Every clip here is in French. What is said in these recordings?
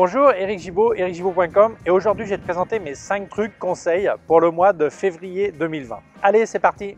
Bonjour, Eric Gibaud, ericgibaud.com, et aujourd'hui je vais te présenter mes 5 trucs conseils pour le mois de février 2020. Allez, c'est parti!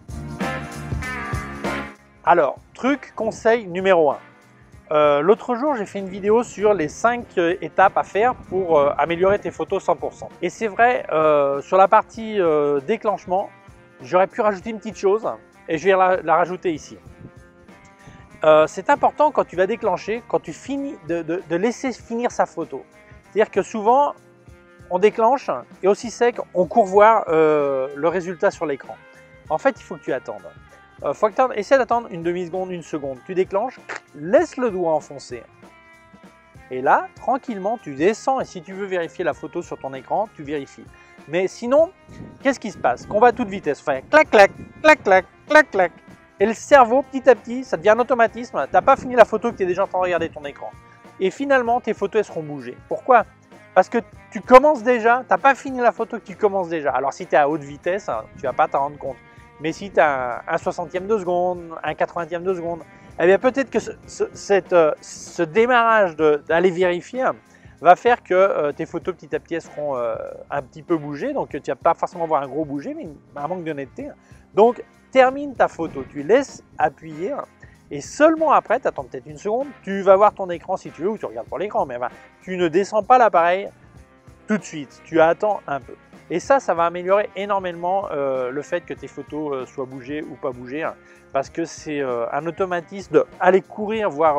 Alors, truc conseil numéro 1. L'autre jour, j'ai fait une vidéo sur les 5 étapes à faire pour améliorer tes photos 100%. Et c'est vrai, sur la partie déclenchement, j'aurais pu rajouter une petite chose et je vais la rajouter ici. C'est important quand tu vas déclencher, quand tu finis de laisser finir sa photo. C'est-à-dire que souvent, on déclenche et aussi sec, on court voir le résultat sur l'écran. En fait, il faut que tu attendes. Essaie d'attendre une demi-seconde, une seconde. Tu déclenches, laisse le doigt enfoncé. Et là, tranquillement, tu descends et si tu veux vérifier la photo sur ton écran, tu vérifies. Mais sinon, qu'est-ce qui se passe? Qu'on va à toute vitesse, fait clac, clac, clac, clac, clac, clac. Et le cerveau, petit à petit, ça devient un automatisme. Tu n'as pas fini la photo que tu es déjà en train de regarder ton écran. Et finalement, tes photos, elles seront bougées. Pourquoi? Parce que tu commences déjà, tu n'as pas fini la photo que tu commences déjà. Alors si tu es à haute vitesse, tu ne vas pas t'en rendre compte. Mais si tu as un 60e de seconde, un 80e de seconde, eh bien peut-être que ce démarrage d'aller vérifier va faire que tes photos petit à petit elles seront un petit peu bougées. Donc tu ne vas pas forcément voir un gros bouger, mais un manque d'honnêteté. Donc termine ta photo, tu laisses appuyer et seulement après, tu attends peut-être une seconde, tu vas voir ton écran si tu veux ou tu regardes pour l'écran, mais tu ne descends pas l'appareil tout de suite, tu attends un peu. Et ça va améliorer énormément le fait que tes photos soient bougées ou pas bougées, parce que c'est un automatisme d'aller courir voir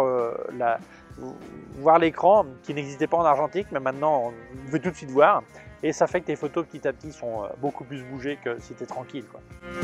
l'écran qui n'existait pas en argentique, mais maintenant on veut tout de suite voir. Et ça fait que tes photos petit à petit sont beaucoup plus bougées que si tu es tranquille, quoi.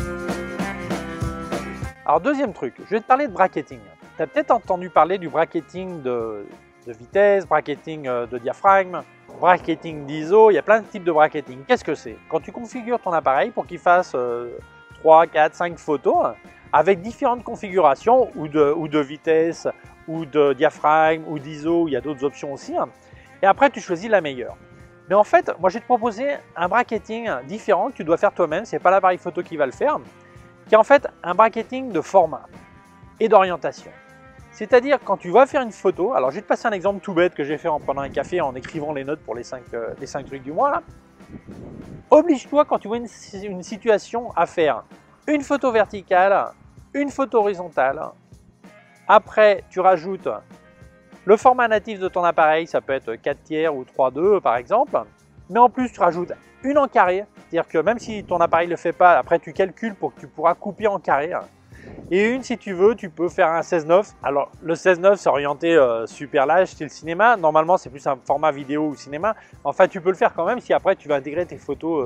Alors deuxième truc, je vais te parler de bracketing. Tu as peut-être entendu parler du bracketing de vitesse, bracketing de diaphragme, bracketing d'ISO, il y a plein de types de bracketing. Qu'est-ce que c'est? Quand tu configures ton appareil pour qu'il fasse 3, 4, 5 photos, avec différentes configurations, ou de vitesse, ou de diaphragme, ou d'ISO, il y a d'autres options aussi, et après tu choisis la meilleure. Mais en fait, moi je vais te proposer un bracketing différent que tu dois faire toi-même, ce n'est pas l'appareil photo qui va le faire, qui est en fait un bracketing de format et d'orientation. C'est-à-dire quand tu vas faire une photo, alors je vais te passer un exemple tout bête que j'ai fait en prenant un café, en écrivant les notes pour les 5 trucs du mois là. Oblige-toi quand tu vois une situation à faire une photo verticale, une photo horizontale. Après tu rajoutes le format natif de ton appareil, ça peut être 4/3 ou 3/2 par exemple. Mais en plus tu rajoutes une en carré, c'est-à-dire que même si ton appareil ne le fait pas, après tu calcules pour que tu pourras couper en carré. Et une, si tu veux, tu peux faire un 16:9. Alors le 16:9 c'est orienté super large style cinéma. Normalement c'est plus un format vidéo ou cinéma. Enfin tu peux le faire quand même si après tu vas intégrer tes photos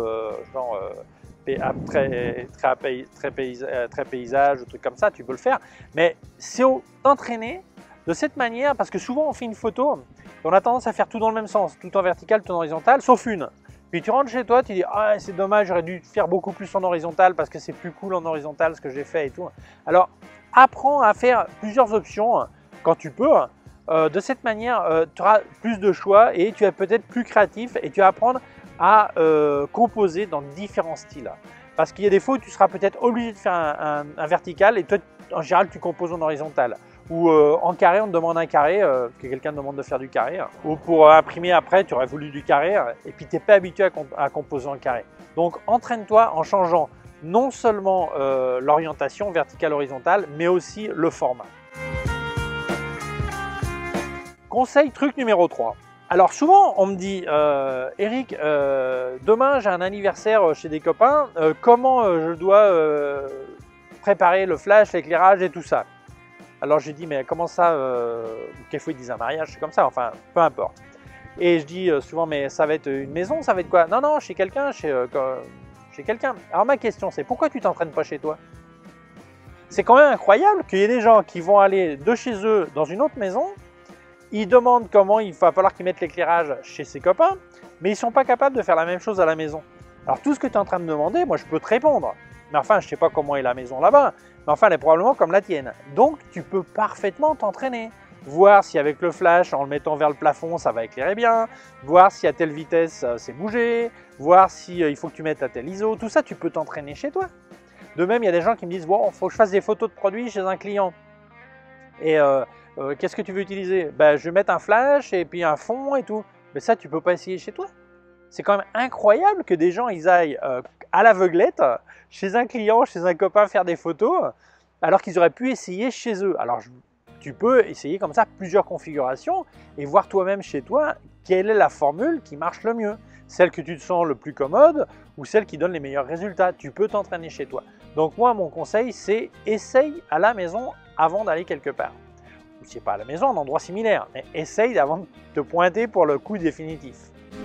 très paysage ou trucs comme ça, tu peux le faire. Mais c'est t'entraîner de cette manière parce que souvent on fait une photo et on a tendance à faire tout dans le même sens, tout en vertical, tout en horizontal, sauf une. Puis tu rentres chez toi, tu dis « Ah, c'est dommage, j'aurais dû faire beaucoup plus en horizontal parce que c'est plus cool en horizontal ce que j'ai fait et tout. » Alors, apprends à faire plusieurs options quand tu peux. De cette manière, tu auras plus de choix et tu vas peut-être plus créatif et tu vas apprendre à composer dans différents styles. Parce qu'il y a des fois où tu seras peut-être obligé de faire un vertical et toi, en général, tu composes en horizontal. Ou en carré, on te demande un carré, que quelqu'un te demande de faire du carré. Ou pour imprimer après, tu aurais voulu du carré et puis tu n'es pas habitué à composer en carré. Donc entraîne-toi en changeant non seulement l'orientation verticale-horizontale, mais aussi le format. Conseil truc numéro 3. Alors souvent on me dit Eric, demain j'ai un anniversaire chez des copains, comment je dois préparer le flash, l'éclairage et tout ça? Alors je dis mais comment ça, quelquefois ils disent un mariage, c'est comme ça, enfin peu importe. Et je dis souvent mais ça va être une maison, ça va être quoi? Non, non, chez quelqu'un, chez quelqu'un. Alors ma question c'est pourquoi tu t'entraînes pas chez toi? C'est quand même incroyable qu'il y ait des gens qui vont aller de chez eux dans une autre maison, ils demandent comment il va falloir qu'ils mettent l'éclairage chez ses copains, mais ils ne sont pas capables de faire la même chose à la maison. Alors tout ce que tu es en train de demander, moi je peux te répondre. Mais enfin, je ne sais pas comment est la maison là-bas, mais enfin, elle est probablement comme la tienne. Donc, tu peux parfaitement t'entraîner. Voir si avec le flash, en le mettant vers le plafond, ça va éclairer bien. Voir si à telle vitesse, c'est bougé. Voir si il faut que tu mettes à tel ISO. Tout ça, tu peux t'entraîner chez toi. De même, il y a des gens qui me disent « Bon, il faut que je fasse des photos de produits chez un client. » Et qu'est-ce que tu veux utiliser? Ben, je vais mettre un flash et puis un fond et tout. Mais ça, tu peux pas essayer chez toi. C'est quand même incroyable que des gens ils aillent à l'aveuglette chez un client, chez un copain faire des photos, alors qu'ils auraient pu essayer chez eux. Alors tu peux essayer comme ça plusieurs configurations et voir toi-même chez toi quelle est la formule qui marche le mieux. Celle que tu te sens le plus commode ou celle qui donne les meilleurs résultats. Tu peux t'entraîner chez toi. Donc moi, mon conseil, c'est essaye à la maison avant d'aller quelque part. Ou si c'est pas à la maison, un endroit similaire. Mais essaye avant de te pointer pour le coup définitif.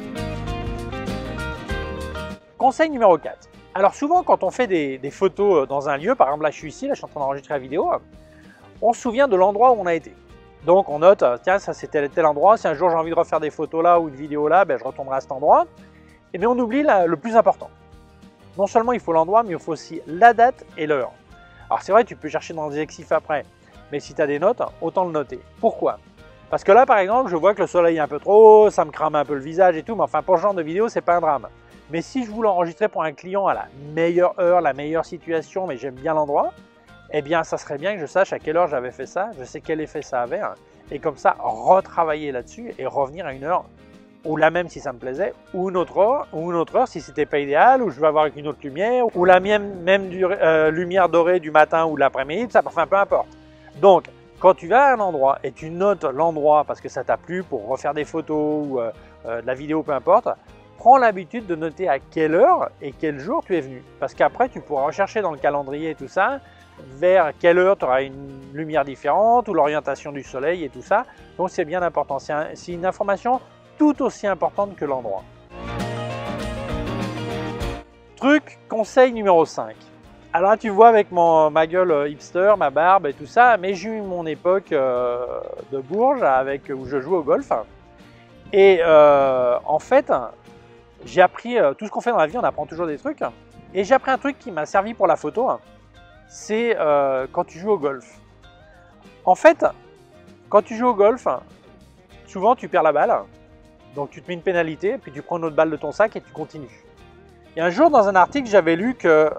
Conseil numéro 4. Alors souvent, quand on fait des photos dans un lieu, par exemple là je suis ici, là je suis en train d'enregistrer la vidéo, on se souvient de l'endroit où on a été. Donc on note, tiens, ça c'était tel endroit, si un jour j'ai envie de refaire des photos là ou une vidéo là, ben, je retournerai à cet endroit. Mais on oublie le plus important. Non seulement il faut l'endroit, mais il faut aussi la date et l'heure. Alors c'est vrai, tu peux chercher dans des exifs après, mais si tu as des notes, autant le noter. Pourquoi? Parce que là par exemple, je vois que le soleil est un peu trop haut, ça me crame un peu le visage et tout, mais enfin pour ce genre de vidéo, c'est pas un drame. Mais si je voulais enregistrer pour un client à la meilleure heure, la meilleure situation, mais j'aime bien l'endroit, eh bien ça serait bien que je sache à quelle heure j'avais fait ça, je sais quel effet ça avait, hein, et comme ça retravailler là-dessus et revenir à une heure, ou la même si ça me plaisait, ou une autre heure si c'était pas idéal, ou je vais avoir avec une autre lumière, ou la même lumière dorée du matin ou de l'après-midi, ça, enfin peu importe. Donc quand tu vas à un endroit et tu notes l'endroit parce que ça t'a plu pour refaire des photos ou de la vidéo, peu importe, prends l'habitude de noter à quelle heure et quel jour tu es venu. Parce qu'après, tu pourras rechercher dans le calendrier et tout ça, vers quelle heure tu auras une lumière différente ou l'orientation du soleil et tout ça. Donc c'est bien important. C'est une information tout aussi importante que l'endroit. Conseil numéro 5. Alors là, tu vois avec ma gueule hipster, ma barbe et tout ça, mais j'ai eu mon époque de Bourges où je joue au golf. Et en fait, j'ai appris tout ce qu'on fait dans la vie, on apprend toujours des trucs. Et j'ai appris un truc qui m'a servi pour la photo, c'est quand tu joues au golf. En fait, quand tu joues au golf, souvent tu perds la balle, donc tu te mets une pénalité, puis tu prends une autre balle de ton sac et tu continues. Et un jour, dans un article, j'avais lu que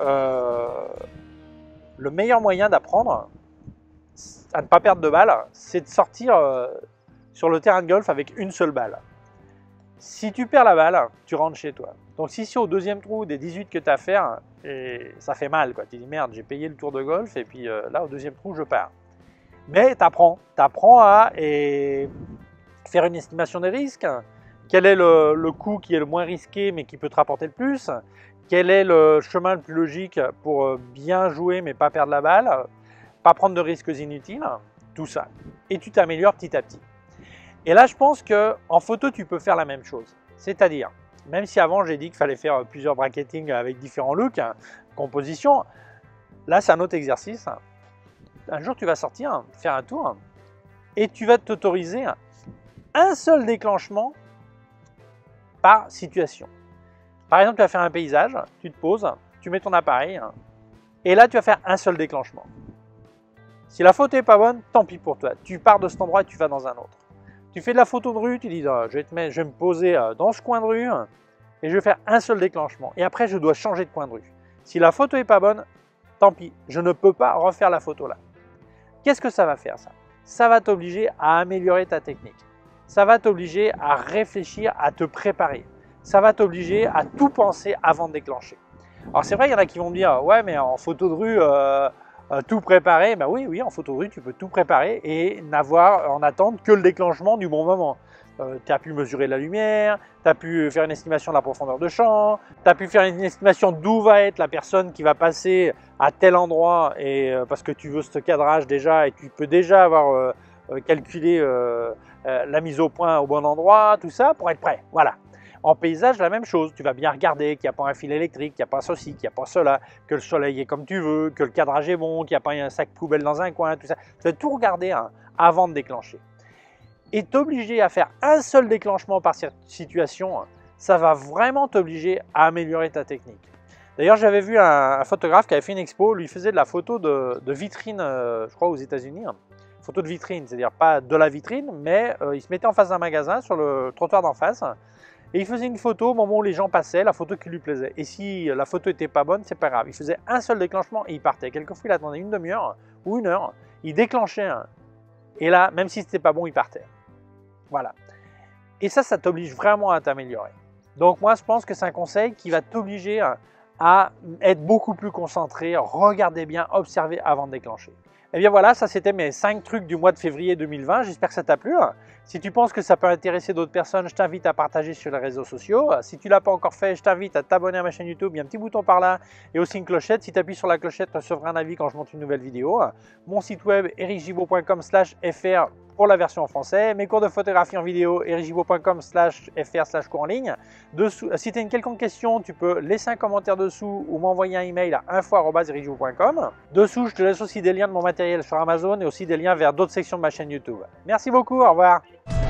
le meilleur moyen d'apprendre à ne pas perdre de balle, c'est de sortir sur le terrain de golf avec une seule balle. Si tu perds la balle, tu rentres chez toi. Donc si c'est au deuxième trou des 18 que tu as à faire, et ça fait mal, quoi. Tu dis merde, j'ai payé le tour de golf et puis là au deuxième trou je pars. Mais tu apprends à faire une estimation des risques. Quel est le coup qui est le moins risqué mais qui peut te rapporter le plus? Quel est le chemin le plus logique pour bien jouer mais pas perdre la balle? Pas prendre de risques inutiles, tout ça. Et tu t'améliores petit à petit. Et là, je pense qu'en photo, tu peux faire la même chose. C'est-à-dire, même si avant, j'ai dit qu'il fallait faire plusieurs bracketting avec différents looks, compositions, là, c'est un autre exercice. Un jour, tu vas sortir, faire un tour, et tu vas t'autoriser un seul déclenchement par situation. Par exemple, tu vas faire un paysage, tu te poses, tu mets ton appareil, et là, tu vas faire un seul déclenchement. Si la photo n'est pas bonne, tant pis pour toi. Tu pars de cet endroit et tu vas dans un autre. Tu fais de la photo de rue, tu dis je vais me poser dans ce coin de rue et je vais faire un seul déclenchement. Et après, je dois changer de coin de rue. Si la photo n'est pas bonne, tant pis, je ne peux pas refaire la photo là. Qu'est-ce que ça va faire ça? Ça va t'obliger à améliorer ta technique. Ça va t'obliger à réfléchir, à te préparer. Ça va t'obliger à tout penser avant de déclencher. Alors c'est vrai, il y en a qui vont me dire ouais, mais en photo de rue, tout préparer, ben oui, en photo de rue, tu peux tout préparer et en attendre que le déclenchement du bon moment. Tu as pu mesurer la lumière, tu as pu faire une estimation de la profondeur de champ, tu as pu faire une estimation d'où va être la personne qui va passer à tel endroit, et parce que tu veux ce cadrage déjà, et tu peux déjà avoir calculé la mise au point au bon endroit, tout ça, pour être prêt. Voilà. En paysage, la même chose, tu vas bien regarder qu'il n'y a pas un fil électrique, qu'il n'y a pas ceci, qu'il n'y a pas cela, que le soleil est comme tu veux, que le cadrage est bon, qu'il n'y a pas un sac poubelle dans un coin, tout ça. Tu vas tout regarder avant de déclencher. Et t'obliger à faire un seul déclenchement par situation, ça va vraiment t'obliger à améliorer ta technique. D'ailleurs, j'avais vu un photographe qui avait fait une expo, lui faisait de la photo de vitrine, je crois aux États-Unis. Photo de vitrine, c'est-à-dire pas de la vitrine, mais il se mettait en face d'un magasin sur le trottoir d'en face. Et il faisait une photo au moment où les gens passaient, la photo qui lui plaisait. Et si la photo était pas bonne, c'est pas grave. Il faisait un seul déclenchement et il partait. Quelquefois, il attendait une demi-heure ou une heure. Il déclenchait et là, même si c'était pas bon, il partait. Voilà. Et ça t'oblige vraiment à t'améliorer. Donc moi, je pense que c'est un conseil qui va t'obliger à être beaucoup plus concentré, regarder bien, observer avant de déclencher. Et bien voilà, ça c'était mes 5 trucs du mois de février 2020, j'espère que ça t'a plu. Si tu penses que ça peut intéresser d'autres personnes, je t'invite à partager sur les réseaux sociaux. Si tu ne l'as pas encore fait, je t'invite à t'abonner à ma chaîne YouTube, il y a un petit bouton par là et aussi une clochette. Si tu appuies sur la clochette, tu recevras un avis quand je monte une nouvelle vidéo. Mon site web ericgibaud.com/fr pour la version en français, mes cours de photographie en vidéo ericgibaud.com/fr/cours en ligne. Si tu as une quelconque question, tu peux laisser un commentaire dessous ou m'envoyer un email à info@ericgibaud.com. Dessous, je te laisse aussi des liens de mon matériel sur Amazon et aussi des liens vers d'autres sections de ma chaîne YouTube. Merci beaucoup, au revoir.